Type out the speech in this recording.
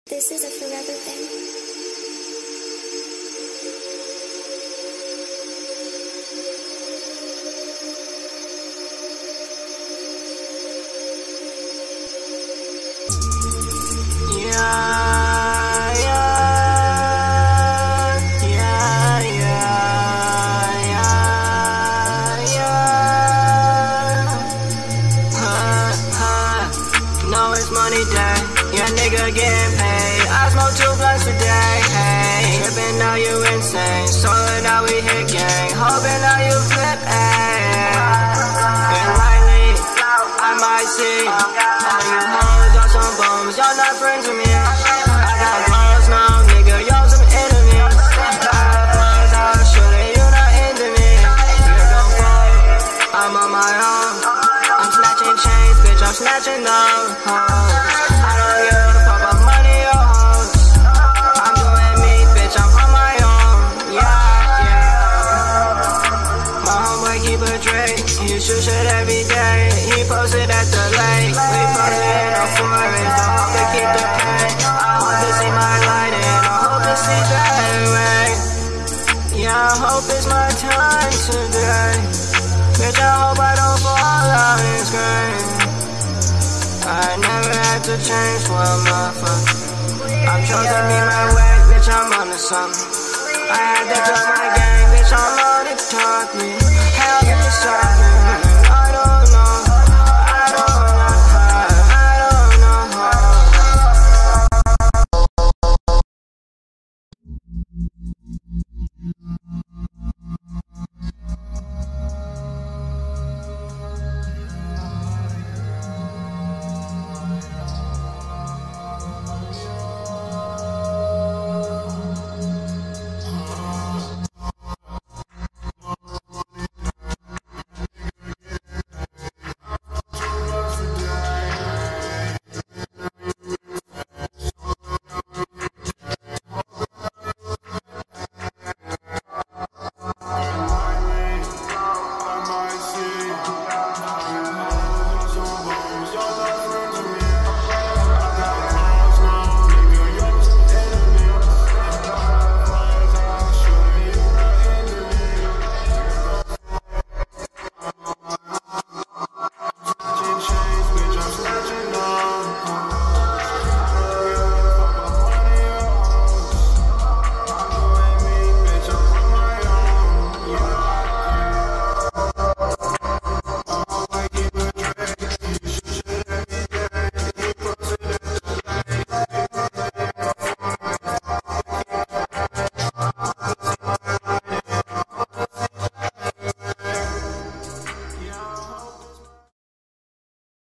This is a forever thing. Money day, yeah, nigga getting paid. I smoke 2 blunts a day, hey. Trippin', now you insane. Sold now we hit gang. Hoping now you flip, hey. And lately, I might see all you hoes on some bums. Y'all not friends with me. I got girls now, nigga, y'all some enemies. I got friends out shooting, you not into me. You gon' fall, I'm on my own. I'm snatching chains, bitch, I'm snatching them hoes. I don't give a fuck about money or hoes. I'm doing me, bitch, I'm on my own. Yeah. My homeboy keep a drink, he shoot shit every day. He posted at the lake, we posted in a forest. I hope to keep the pain, I hope to see my light and I hope to see that way. Yeah, I hope it's my time today. Bitch, I hope I don't fall out and scream. I never had to change for a motherfucker. I'm trying to be my way, bitch, I'm on to something. I had to drop my gang, bitch, I'm on to talk me.